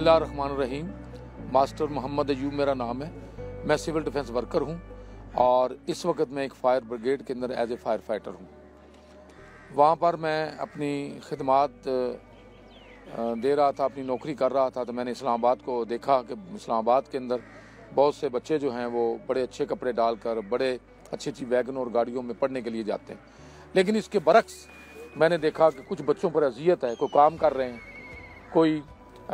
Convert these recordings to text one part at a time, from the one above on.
बिस्मिल्लाहिर्रहमानिर्रहीम। मास्टर मोहम्मद अयूब मेरा नाम है। मैं सिविल डिफेंस वर्कर हूं और इस वक्त मैं एक फायर ब्रिगेड के अंदर एज ए फायर फाइटर हूं। वहां पर मैं अपनी खिदमात दे रहा था, अपनी नौकरी कर रहा था, तो मैंने इस्लामाबाद को देखा कि इस्लामाबाद के अंदर बहुत से बच्चे जो हैं वो बड़े अच्छे कपड़े डालकर बड़े अच्छी अच्छी वैगन और गाड़ियों में पढ़ने के लिए जाते हैं। लेकिन इसके बरक्स मैंने देखा कि कुछ बच्चों पर अजियत है। कोई काम कर रहे हैं, कोई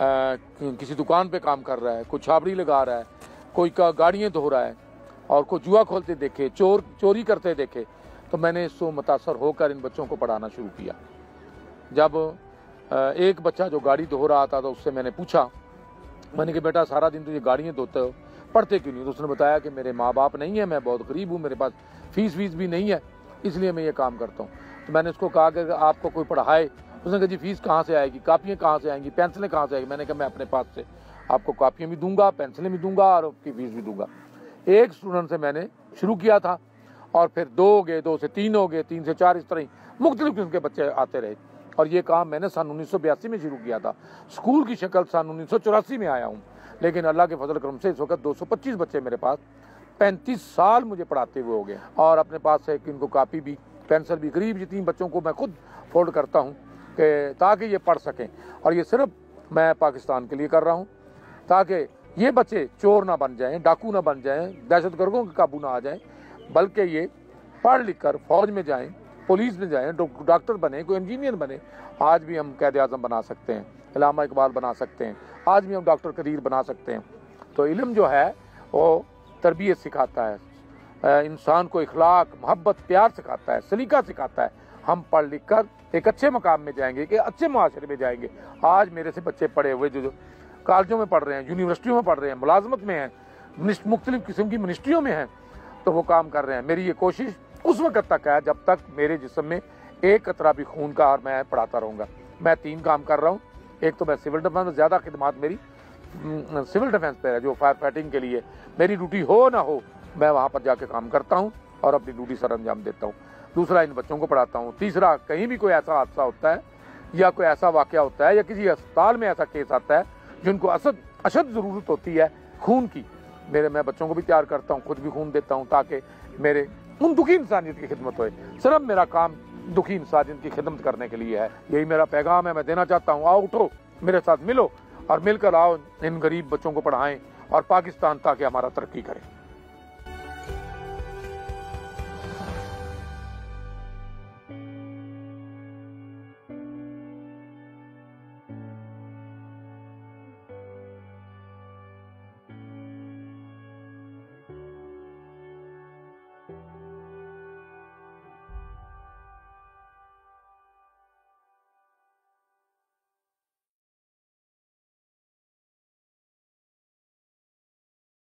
किसी दुकान पे काम कर रहा है, कोई छाबड़ी लगा रहा है, कोई का गाड़ियाँ धो रहा है और कोई जुआ खोलते देखे, चोरी करते देखे। तो मैंने इससे मुतासर होकर इन बच्चों को पढ़ाना शुरू किया। जब एक बच्चा जो गाड़ी धो रहा था तो उससे मैंने पूछा, मैंने कहा बेटा सारा दिन तो ये गाड़ियाँ धोते हो, पढ़ते क्यों नहीं? तो उसने बताया कि मेरे माँ बाप नहीं है, मैं बहुत गरीब हूँ, मेरे पास फीस भी नहीं है, इसलिए मैं ये काम करता हूँ। तो मैंने उसको कहा कि आपको कोई पढ़ाए। उसने कहा जी फीस कहाँ से आएगी, कापियाँ कहाँ से आएंगी, पेंसिलें कहाँ से आएगी? मैंने कहा मैं अपने पास से आपको कापियाँ भी दूंगा, पेंसिलें भी दूंगा और उसकी फीस भी दूंगा। एक स्टूडेंट से मैंने शुरू किया था और फिर 2 हो गए, 2 से 3 हो गए, 3 से 4, इस तरह ही मुख्तलिफ किस्म के बच्चे आते रहे। और ये काम मैंने सन 1982 में शुरू किया था। स्कूल की शक्ल सन 1984 में आया हूँ, लेकिन अल्लाह के फजल करम से इस वक्त 225 बच्चे मेरे पास 35 साल मुझे पढ़ाते हुए हो गए। और अपने पास से इनको कापी भी, पेंसिल भी, करीब जितनी बच्चों को मैं खुद फोल्ड करता हूँ कि ताकि ये पढ़ सकें। और ये सिर्फ मैं पाकिस्तान के लिए कर रहा हूँ ताकि ये बच्चे चोर ना बन जाएं, डाकू ना बन जाएं, दहशतगर्दों के काबू ना आ जाएं, बल्कि ये पढ़ लिख कर फौज में जाएं, पुलिस में जाएं, डॉक्टर बने, कोई इंजीनियर बने। आज भी हम क़ायद-ए-आज़म बना सकते हैं, अल्लामा इकबाल बना सकते हैं, आज भी हम डॉक्टर कदीर बना सकते हैं। तो इल्म जो है वो तरबियत सिखाता है, इंसान को इखलाक, मोहब्बत, प्यार सिखाता है, सलीका सिखाता है। हम पढ़ लिख कर एक अच्छे मकाम में जाएंगे, एक अच्छे माशरे में जाएंगे। आज मेरे से बच्चे पढ़े हुए जो कॉलेजों में पढ़ रहे हैं, यूनिवर्सिटियों में पढ़ रहे हैं, मुलाजमत में हैं, मुख्तलिफ किस्म की मिनिस्ट्रियों में हैं, तो वो काम कर रहे हैं। मेरी ये कोशिश उस वक्त तक है जब तक मेरे जिस्म में एक कतरा भी खून का और मैं पढ़ाता रहूँगा। मैं 3 काम कर रहा हूँ। एक तो मैं सिविल डिफेंस में, ज़्यादा खिदमात मेरी सिविल डिफेंस पे है, जो फायर फाइटिंग के लिए मेरी ड्यूटी हो ना हो, मैं वहाँ पर जाके काम करता हूँ और अपनी ड्यूटी सर अंजाम देता हूँ। दूसरा, इन बच्चों को पढ़ाता हूँ। तीसरा, कहीं भी कोई ऐसा हादसा होता है या कोई ऐसा वाक़या होता है या किसी अस्पताल में ऐसा केस आता है जिनको अशद ज़रूरत होती है खून की, मैं बच्चों को भी तैयार करता हूँ, खुद भी खून देता हूँ ताकि मेरे उन दुखी इंसानियत की खिदमत होए। सिर्फ मेरा काम दुखी इंसानियत की खिदमत करने के लिए है। यही मेरा पैगाम है, मैं देना चाहता हूँ। आओ, उठो, मेरे साथ मिलो और मिलकर आओ, इन गरीब बच्चों को पढ़ाएं और पाकिस्तान ताकि हमारा तरक्की करे।